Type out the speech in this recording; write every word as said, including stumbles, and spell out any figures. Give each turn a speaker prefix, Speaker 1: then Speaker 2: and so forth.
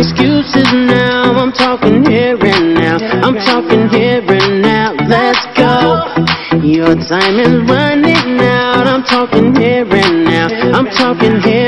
Speaker 1: excuses now. I'm talking here and now. I'm talking here and now. Let's go. Your time is running out. I'm talking here and now. I'm talking here